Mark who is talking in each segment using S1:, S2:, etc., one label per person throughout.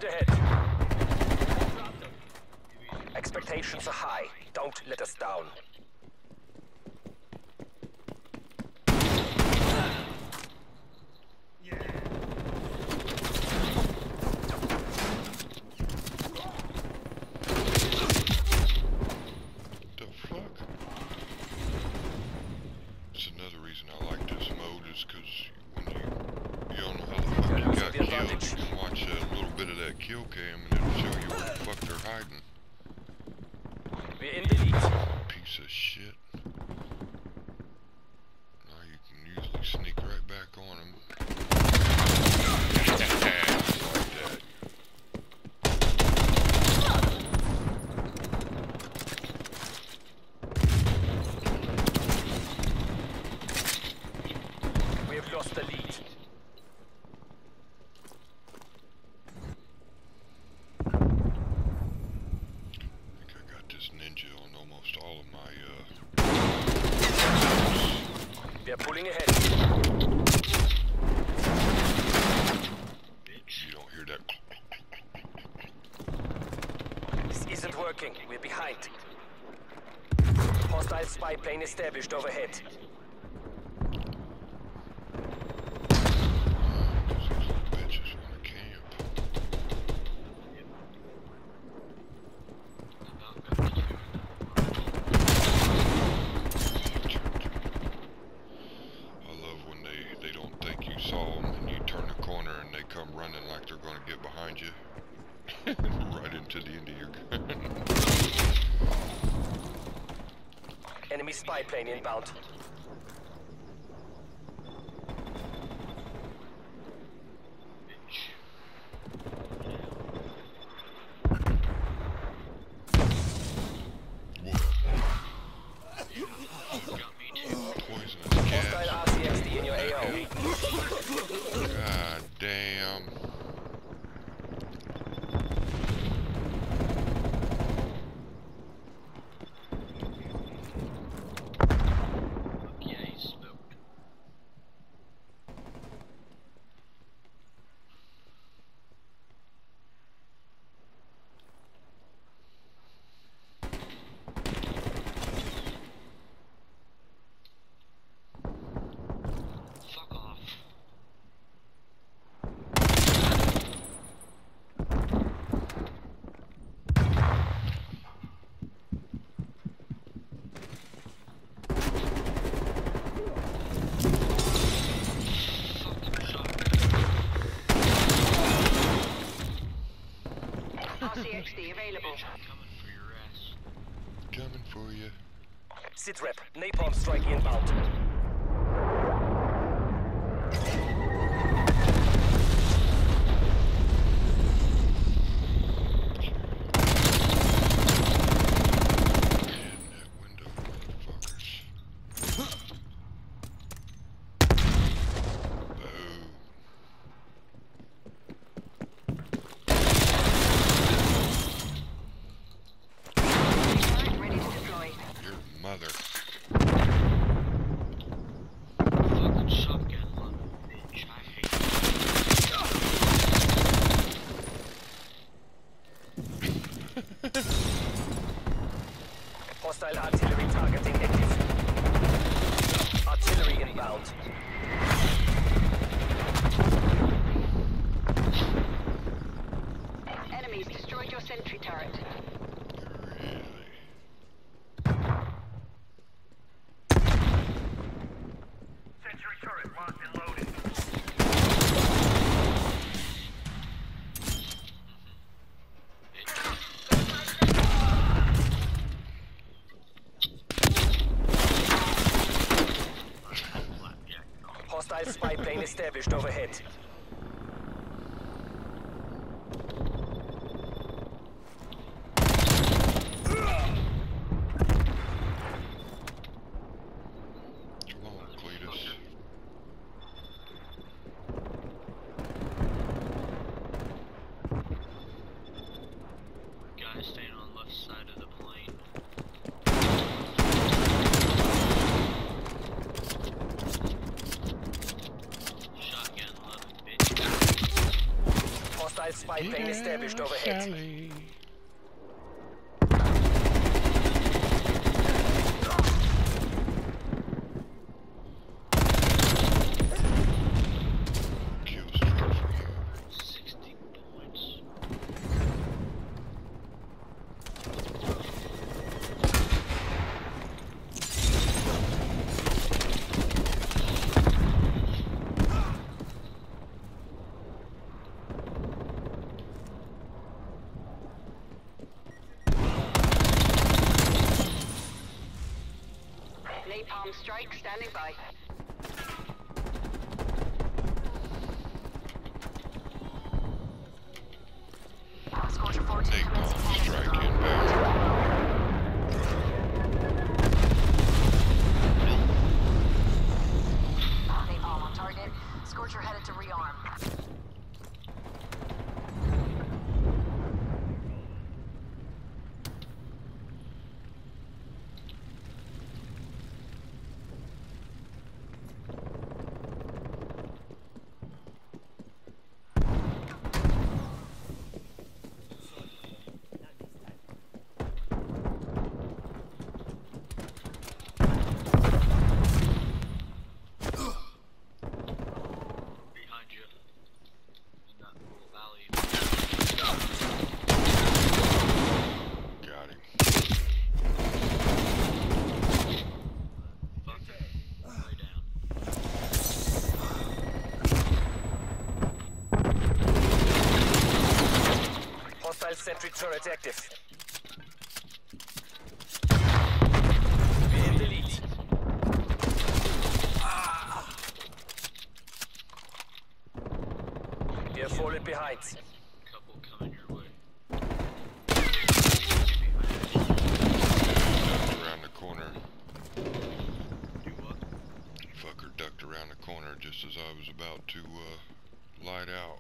S1: Field ahead. Expectations are high. Don't let us down.
S2: Kill cam and it'll show you where the fuck they're hiding.
S1: We're in the lead.
S2: Piece of shit. Now you can usually sneak right back on them. Like that.
S1: We have lost the lead. They're pulling ahead.
S2: You don't hear that?
S1: This isn't working. We're behind. Hostile spy plane established overhead.
S2: Right into the end of your gun.
S1: Enemy spy plane inbound.
S2: Poisonous gas.
S1: Hostile RCXD in your AO.
S2: God damn.
S3: RCXD available.
S2: Coming for you.
S1: Sitrep, napalm strike inbound.
S2: Mother.
S4: Fucking shotgun love, bitch. I hate it.
S1: Hostile artillery targeting active. Artillery inbound.
S3: Enemies destroyed your sentry turret.
S1: Hostile spy plane established overhead.
S4: Guys staying on the left side of the plane. Shotgun love it, bitch.
S1: Hostile spy plane established overhead.
S2: Sally. Kill streak from here.
S4: 60 points.
S3: Napalm strike standing by. Scorcher 14
S2: Napalm strike inbound.
S3: Napalm on target. Scorcher headed to rearm.
S4: Behind you. In that little valley.
S2: Got him.
S4: Fuck it. Lay down.
S1: Hostile sentry turret active. We're in the lead. We have fallen behind.
S4: Couple coming your way.
S2: Ducked around the corner.
S4: Do what?
S2: Fucker ducked around the corner just as I was about to light out.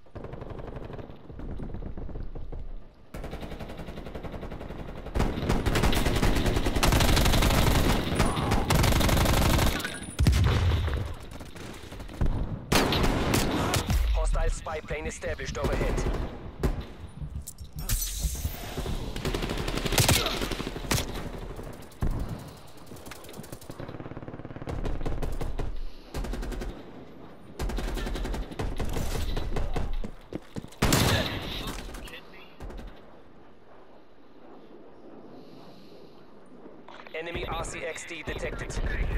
S1: Hostile spy plane established overhead.
S4: Kidding me?
S1: Enemy RCXD detected.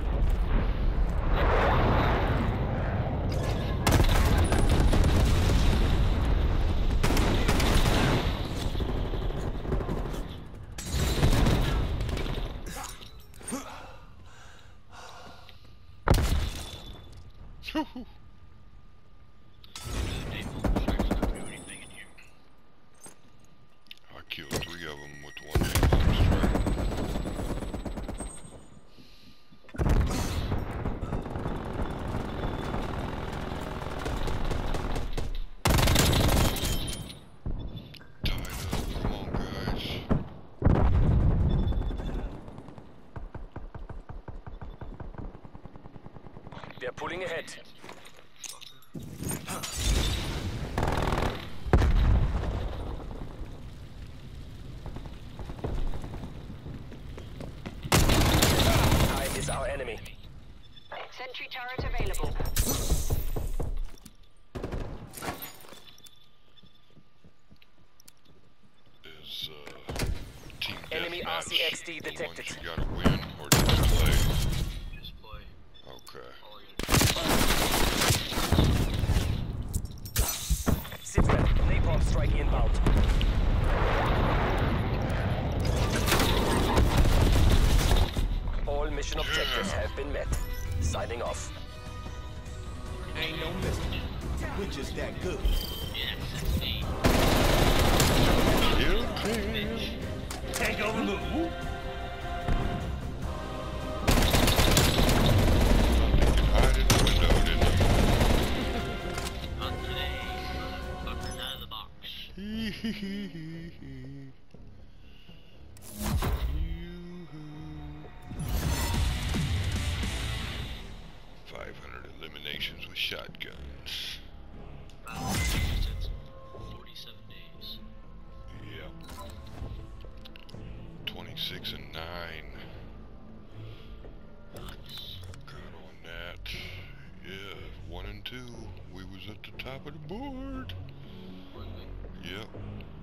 S4: Napalm strike's not doing anything in here.
S2: I killed 3 of them with one napalm strike. Tied up. Come on, guys.
S1: We are pulling ahead. Time is our enemy.
S3: Sentry turret available.
S2: Is team
S1: Enemy
S2: deathmatch
S1: RCXD
S2: the
S1: detected.
S2: ones you gotta win or just play?
S4: Just play.
S2: Okay.
S4: All you gotta
S1: Sitrep, napalm strike inbound. All mission objectives have been met. Signing off.
S5: Ain't no mystery. We're just that good.
S2: Guilty.
S5: Take over move.
S2: Hide in the window, didn't
S4: Not today. Fuckers out of the box.
S2: he? 500 eliminations with shotguns.
S4: Battle resistance.
S2: 6 and 9. Good on that. Yeah, 1 and 2. We was at the top of the board. Yep.